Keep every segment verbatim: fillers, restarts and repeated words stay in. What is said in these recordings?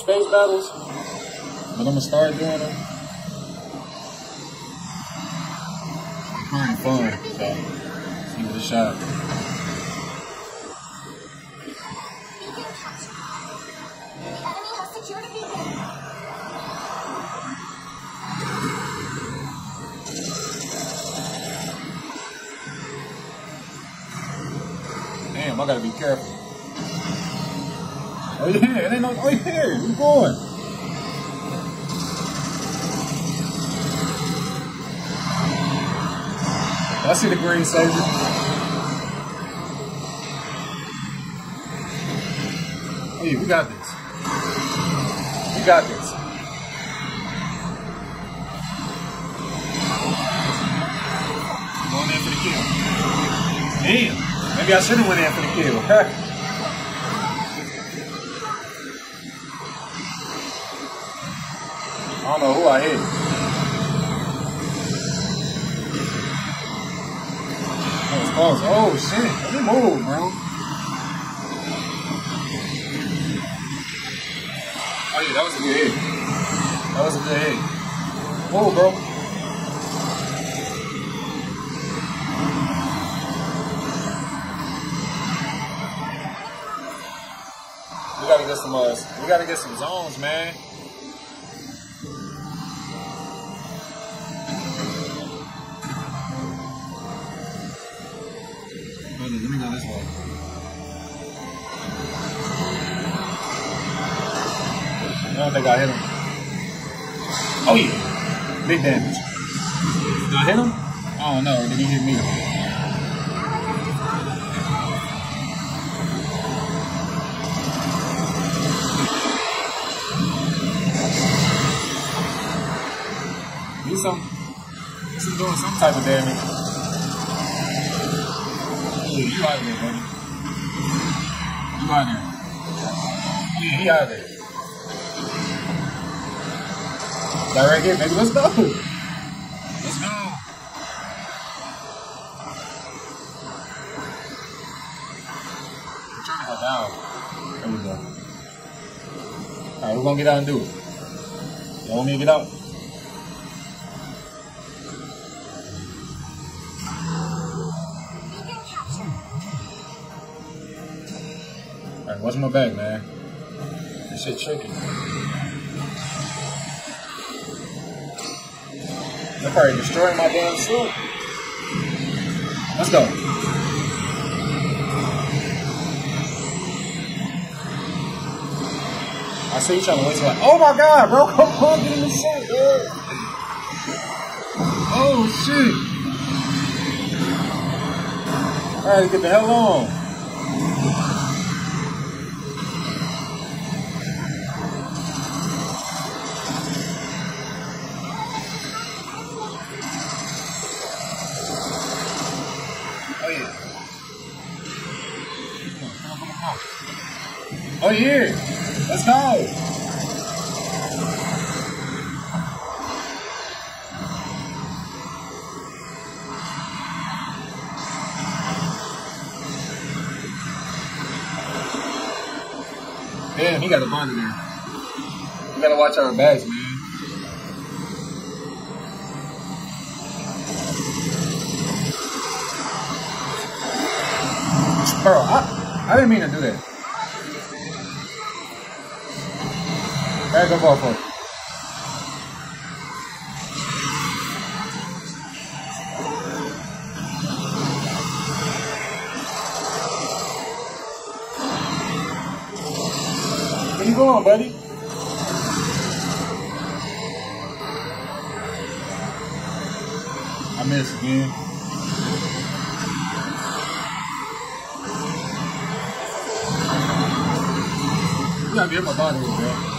space battles, but I'm gonna start doing them. Kind of fun, so give it a shot. Damn, I gotta be careful. Oh yeah, it ain't no. Oh yeah, we going. I see the green savior. Oh yeah, we got this. We got this. Going in for the kill. Damn. Maybe I should have went in for the kill. I don't know who I hit. That was close. Oh shit. Let me move, bro. Oh yeah, that was a good hit. That was a good hit. Move, bro. We gotta get some uh, we gotta get some zones, man. Let me go this way. I don't think I hit him. Oh yeah, big damage. Did I hit him? I don't know. Did he hit me? He's some. He's doing some type of damage. You out there, buddy. You out there. Yeah, he out there. That right here, baby. Let's go. Let's go. I'm trying to go down. There we go. Alright, we're gonna get out and do it. You want me to get out? Alright, watch my back, man. This shit tricky. They're probably destroying my damn suit. Let's go. I see you trying to wait till like, oh my god, bro, come on, get in the suit, dude. Oh shit. Alright, get the hell on. Oh yeah, let's go. Damn, he got a bond in there. We gotta watch our bags, man. Bro, I, I didn't mean to do that. Back up off of. Where you going, buddy? I missed again. You gotta get my body here, bro.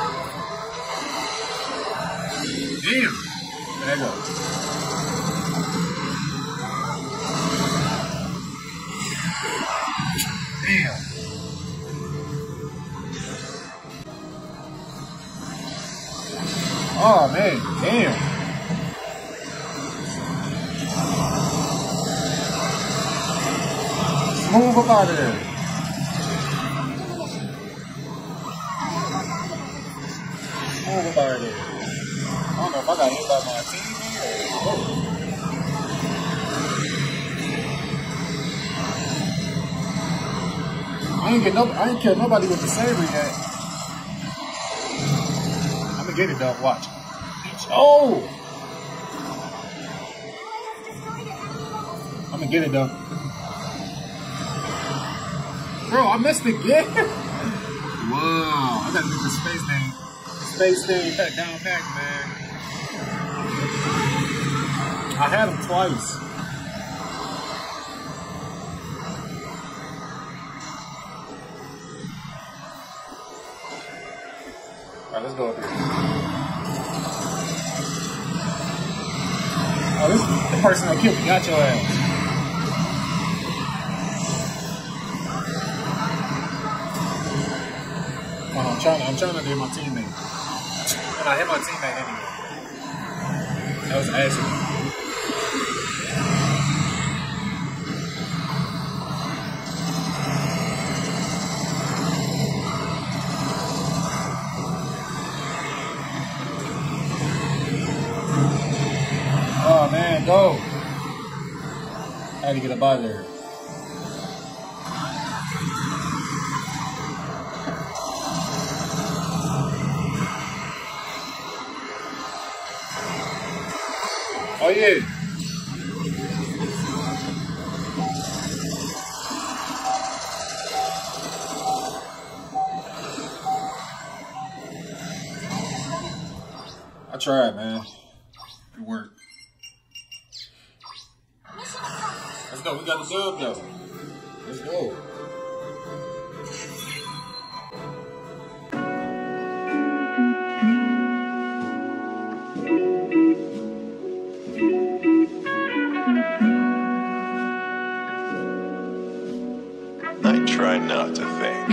Damn! There you go. Damn. Oh man, damn. Move up out of there. move up out there. I don't know if I got hit by my team or I ain't get no, I ain't killed nobody with the saber yet. I'm gonna get it though. Watch. Oh! I'm gonna get it though. Bro, I missed again. Wow, I gotta do the space thing. Space thing back down back, man. I had him twice. Alright, let's go up here. Oh, this is the person that killed me. Got your ass. Oh, I'm trying to, I'm trying to hit my teammate. And I hit my teammate anyway. That was an accident. Oh man, go! I had to get up out of there. Oh yeah. I tried, man. It worked. Let's go. We got the dub though. Let's go. I try not to think.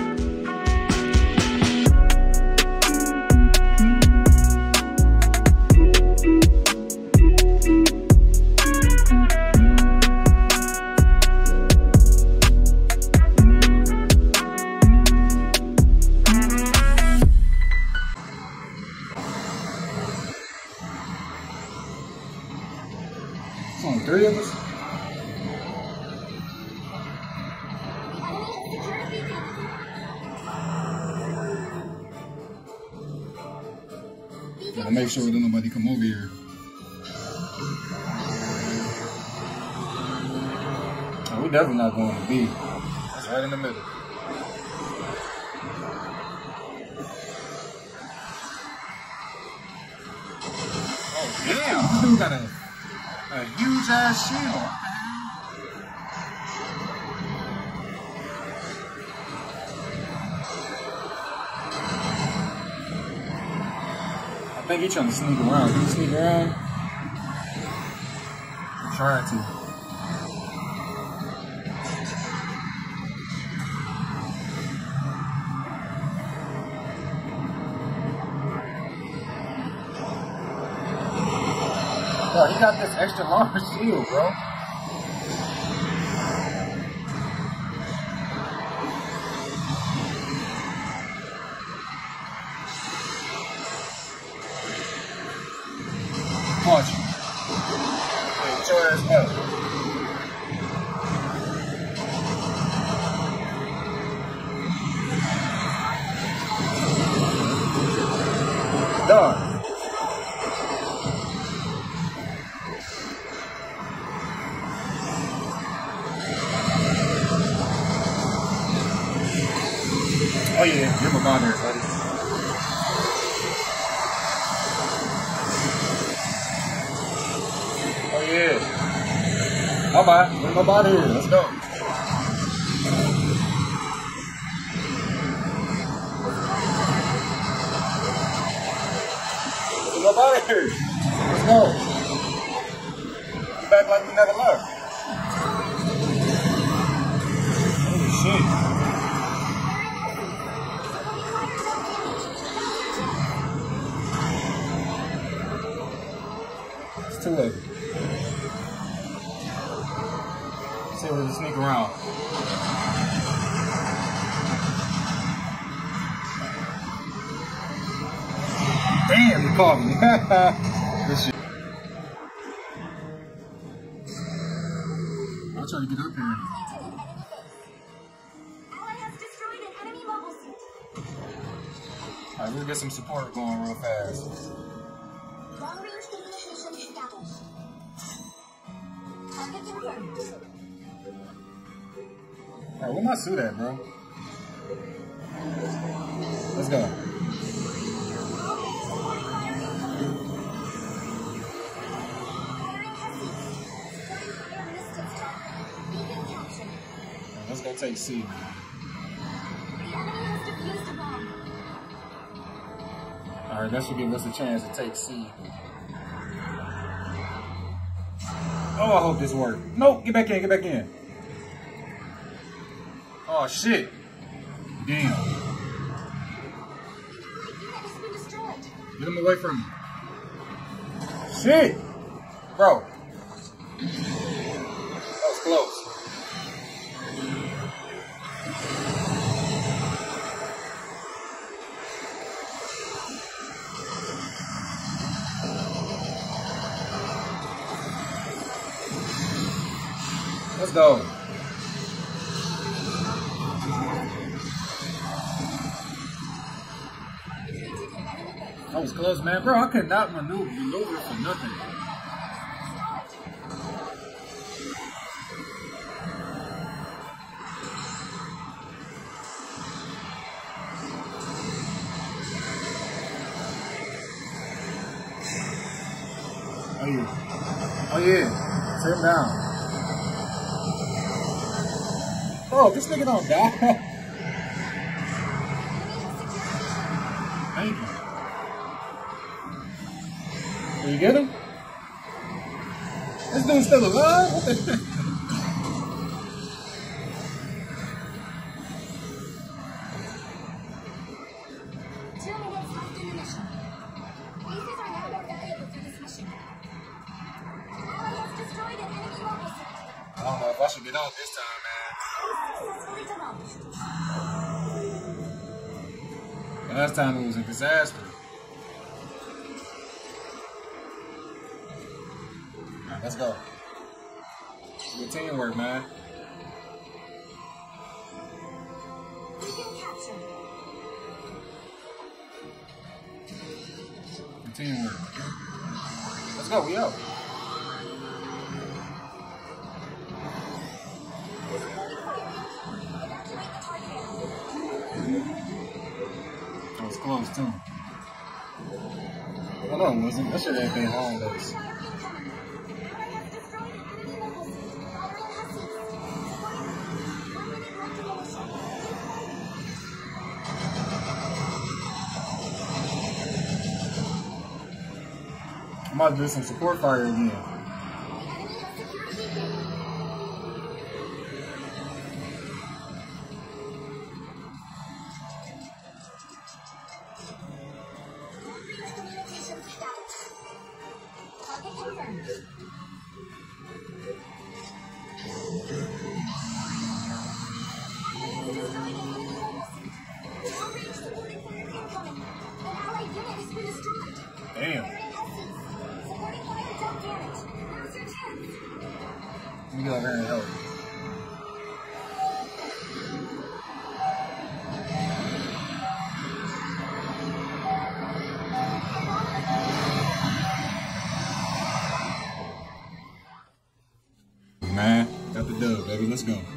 It's only three of us. Gotta make sure that nobody come over here. Oh, we definitely not going to B. That's right in the middle. Oh damn! This dude got a, a huge ass shield. I think he's trying to sneak around. Can you sneak around? I'm trying to. Bro, he got this extra large shield, bro. Watch. Hey, get your ass up. Done. Oh yeah, you're my bond here, buddy. Oh yeah. Bye bye. We're my body here. Let's go. We're my body here. Let's go. Get back like we never left. Holy shit. It's too late. See where to sneak around. Damn, he caught me. Good shit. I'll try to get up here. Alright, let's get some support going real fast. Alright, where my suit at, bro? Let's go. Let's go take C. Alright, that should give us a chance to take C. Oh, I hope this works. Nope, get back in, get back in. Oh, shit. Damn. Get him away from me. Shit. Bro. That was close. Let's go. That was close, man. Bro, I could not maneuver, maneuver for nothing. Oh, yeah. Oh, yeah. Sit him down. Bro, this nigga don't die. Thank you. Did you get him? This dude's still alive? What the heck? Two minutes left in the mission. Pieces are now more valuable through this mission. Ally has destroyed an enemy mobile set. I don't know if I should get out this time, man. Last time it was a disaster. Alright, let's go. Good teamwork, man. Good teamwork. Let's go, we out. That was close too. I know it wasn't. That should have been home base. I'm about to do some support fire again. Damn. Let me get over here and help. Man, got the dub, baby. Let's go.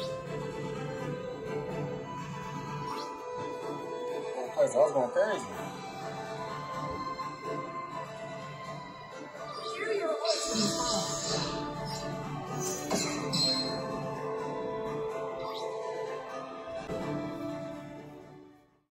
I was going crazy.